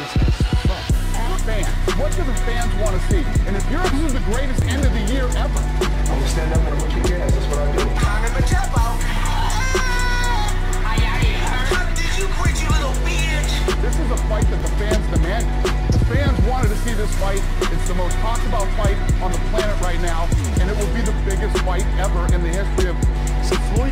Fans. What do the fans want to see? And if yours is the greatest end of the year ever. I'm gonna stand up and I'm gonna kick ass. That's what I do. Did you quit, you little bitch? This is a fight that the fans demanded. The fans wanted to see this fight. It's the most talked about fight on the planet right now, and it will be the biggest fight ever in the history of since Louis